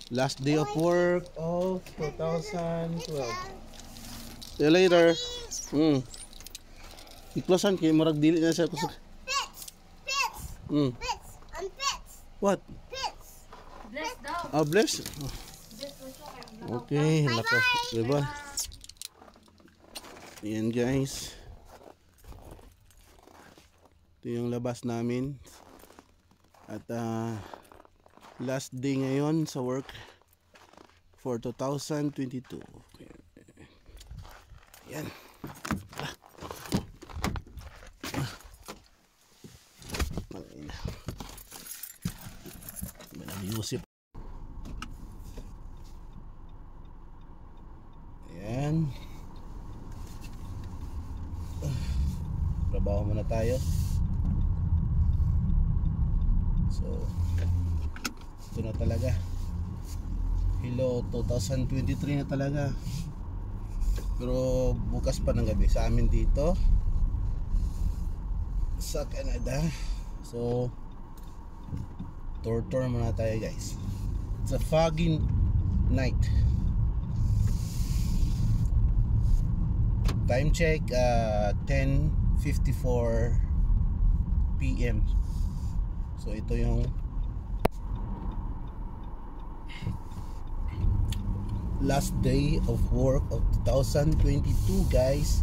Last day of work of 2012. See you later. Iklosan kay murag dili na siya kusog. Pits! Pits! Pits! Ang pits! What? Pits! Bless daw. Ah, bless. Okay, lako. Diba? Ayan guys. Ito yung labas namin. At last day ngayon sa work for 2022. Ayan. Yusip. Ayan. Trabaho muna tayo. So ito na talaga. Hello 2023 na talaga. Pero bukas pa ng gabi sa amin dito sa Canada. So tour muna tayo guys. It's a foggy night. Time check 10:54 PM. So ito yung last day of work of 2022 guys.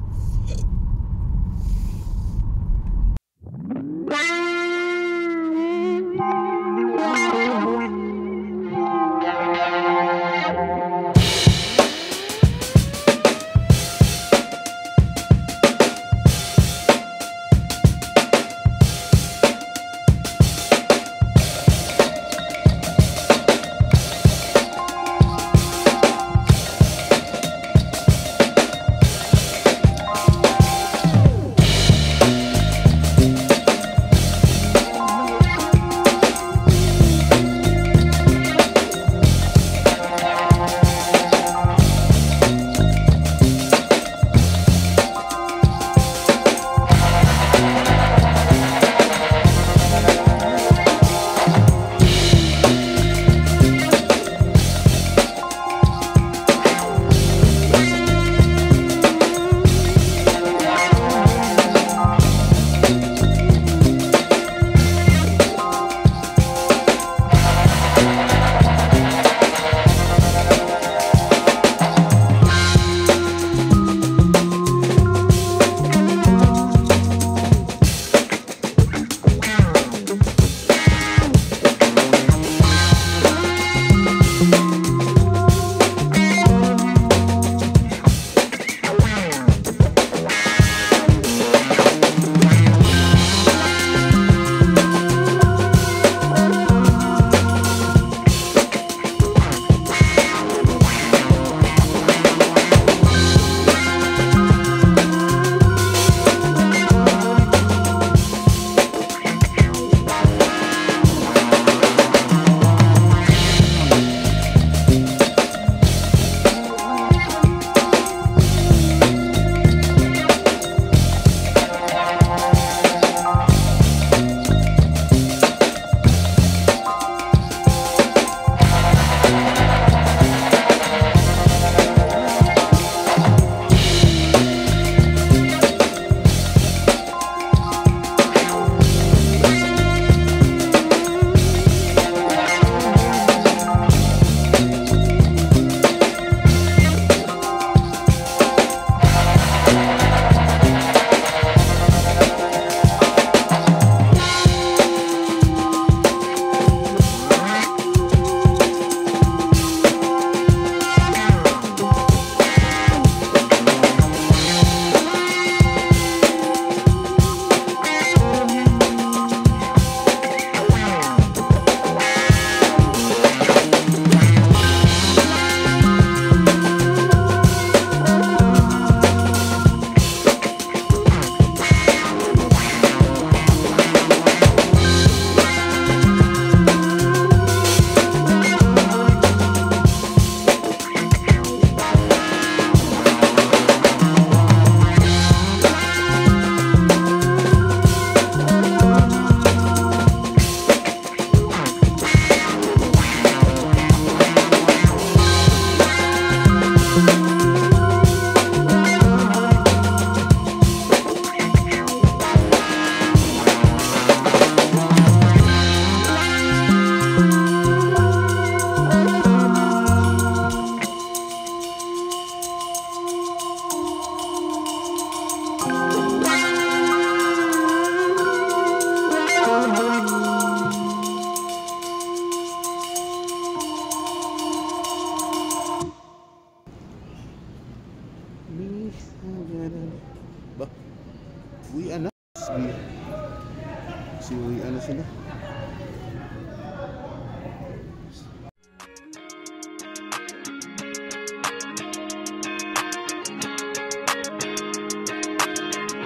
sila.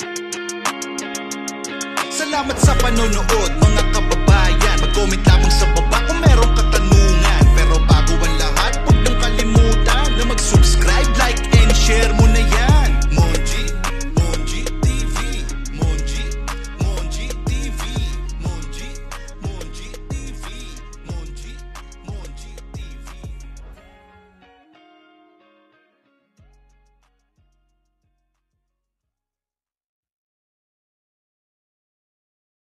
Salamat sa panonood mga kababayan. Mag-comment lamang sa